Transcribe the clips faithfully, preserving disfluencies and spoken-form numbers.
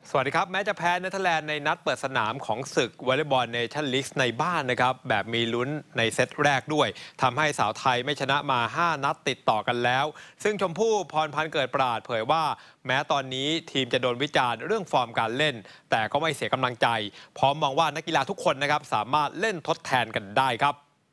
สวัสดีครับแม้จะแพ้เนเธอร์แลนด์ในนัดเปิดสนามของศึกวอลเลย์บอลเนชั่นลีกในบ้านนะครับแบบมีลุ้นในเซตแรกด้วยทำให้สาวไทยไม่ชนะมาห้านัดติดต่อกันแล้วซึ่งชมพู่พรพันธ์เกิดปราดเผยว่าแม้ตอนนี้ทีมจะโดนวิจารณ์เรื่องฟอร์มการเล่นแต่ก็ไม่เสียกำลังใจพร้อมมองว่านักกีฬาทุกคนนะครับสามารถเล่นทดแทนกันได้ครับ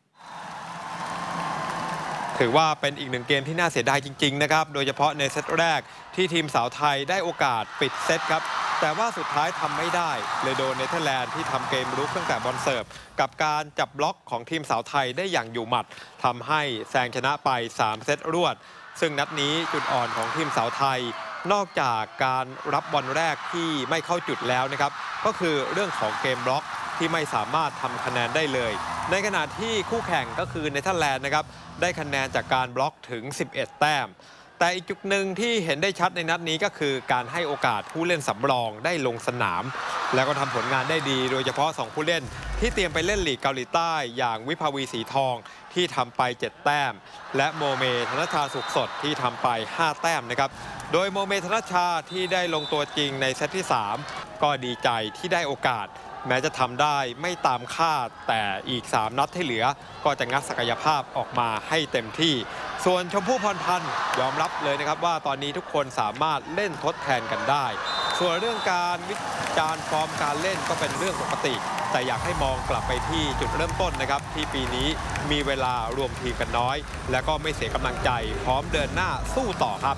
ถือว่าเป็นอีกหนึ่งเกมที่น่าเสียดายจริงๆนะครับโดยเฉพาะในเซตแรกที่ทีมสาวไทยได้โอกาสปิดเซตครับแต่ว่าสุดท้ายทำไม่ได้เลยโดนเนเธอร์แลนด์ที่ทำเกมรุกตั้งแต่บอลเสิร์ฟกับการจับบล็อกของทีมสาวไทยได้อย่างอยู่หมัดทำให้แซงชนะไปสามเซตรวดซึ่งนัดนี้จุดอ่อนของทีมสาวไทยนอกจากการรับบอลแรกที่ไม่เข้าจุดแล้วนะครับก็คือเรื่องของเกมบล็อกที่ไม่สามารถทำคะแนนได้เลยในขณะที่คู่แข่งก็คือเนเธอร์แลนด์นะครับได้คะแนนจากการบล็อกถึงสิบเอ็ดแต้มแต่อีกจุดหนึ่งที่เห็นได้ชัดในนัดนี้ก็คือการให้โอกาสผู้เล่นสำรองได้ลงสนามแล้วก็ทำผลงานได้ดีโดยเฉพาะสองผู้เล่นที่เตรียมไปเล่นลีกเกาหลีใต้อย่างวิภาวีสีทองที่ทำไปเจ็ดแต้มและโมเมธนชาสุขสดที่ทำไปห้าแต้มนะครับโดยโมเมธนชาที่ได้ลงตัวจริงในเซตที่สามก็ดีใจที่ได้โอกาสแม้จะทำได้ไม่ตามคาดแต่อีกสามนัดที่เหลือก็จะงัดศักยภาพออกมาให้เต็มที่ส่วนชมพู่พรพันธ์ยอมรับเลยนะครับว่าตอนนี้ทุกคนสามารถเล่นทดแทนกันได้ส่วนเรื่องการวิจารณ์ฟอร์มการเล่นก็เป็นเรื่องปกติแต่อยากให้มองกลับไปที่จุดเริ่มต้นนะครับที่ปีนี้มีเวลารวมทีมกันน้อยและก็ไม่เสียกำลังใจพร้อมเดินหน้าสู้ต่อครับ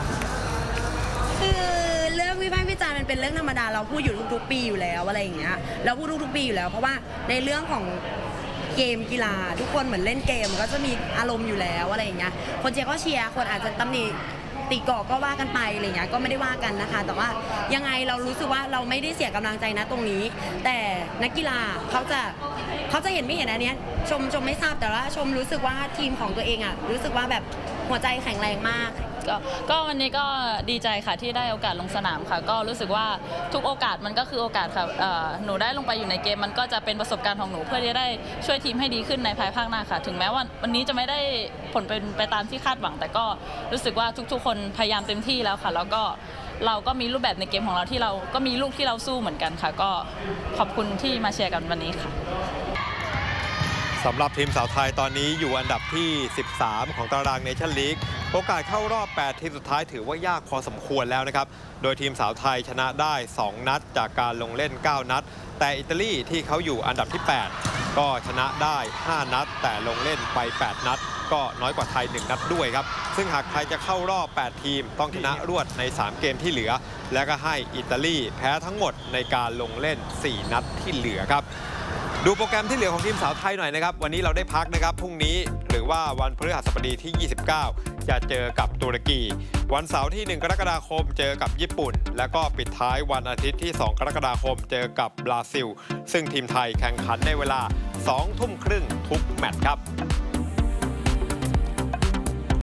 คือเรื่องวิพากษ์วิจารณ์มันเป็นเรื่องธรรมดาเราพูดอยู่ทุกๆปีอยู่แล้วอะไรอย่างเงี้ยเราพูดทุกๆปีอยู่แล้วเพราะว่าในเรื่องของเกมกีฬาทุกคนเหมือนเล่นเกมก็จะมีอารมณ์อยู่แล้วอะไรอย่างเงี้ยคนเชียร์ก็เชียร์คนอาจจะตำหนิตีกอกก็ว่ากันไปอะไรเงี้ยก็ไม่ได้ว่ากันนะคะแต่ว่ายังไงเรารู้สึกว่าเราไม่ได้เสียกำลังใจนะตรงนี้แต่นักกีฬาเขาจะเขาจะเห็นไม่เห็นอันนี้ชมชมไม่ทราบแต่ว่าชมรู้สึกว่าทีมของตัวเองอ่ะรู้สึกว่าแบบหัวใจแข็งแรงมากก็ก็วันนี้ก็ดีใจค่ะที่ได้โอกาสลงสนามค่ะก็รู้สึกว่าทุกโอกาสมันก็คือโอกาสค่ะหนูได้ลงไปอยู่ในเกมมันก็จะเป็นประสบการณ์ของหนูเพื่อที่จะได้ช่วยทีมให้ดีขึ้นในภายภาคหน้าค่ะถึงแม้ว่าวันนี้จะไม่ได้ผลเป็นไปตามที่คาดหวังแต่ก็รู้สึกว่าทุกๆคนพยายามเต็มที่แล้วค่ะแล้วก็เราก็มีรูปแบบในเกมของเราที่เราก็มีลูกที่เราสู้เหมือนกันค่ะก็ขอบคุณที่มาเชียร์กันวันนี้ค่ะสำหรับทีมสาวไทยตอนนี้อยู่อันดับที่สิบสามของตารางเนชั่นลีกโอกาสเข้ารอบแปดทีมสุดท้ายถือว่ายากพอสมควรแล้วนะครับโดยทีมสาวไทยชนะได้สองนัดจากการลงเล่นเก้านัดแต่อิตาลีที่เขาอยู่อันดับที่แปดก็ชนะได้ห้านัดแต่ลงเล่นไปแปดนัดก็น้อยกว่าไทยหนึ่งนัดด้วยครับซึ่งหากไทยจะเข้ารอบแปดทีมต้องชนะรวดในสามเกมที่เหลือและก็ให้อิตาลีแพ้ทั้งหมดในการลงเล่นสี่นัดที่เหลือครับดูโปรแกรมที่เหลือของทีมสาวไทยหน่อยนะครับวันนี้เราได้พักนะครับพรุ่งนี้หรือว่าวันพฤหัสบดีที่ยี่สิบเก้าจะเจอกับตุรกีวันเสาร์ที่หนึ่งกรกฎาคมเจอกับญี่ปุ่นแล้วก็ปิดท้ายวันอาทิตย์ที่สองกรกฎาคมเจอกับบราซิลซึ่งทีมไทยแข่งขันในเวลาสองทุ่มครึ่งทุกแมตช์ครับ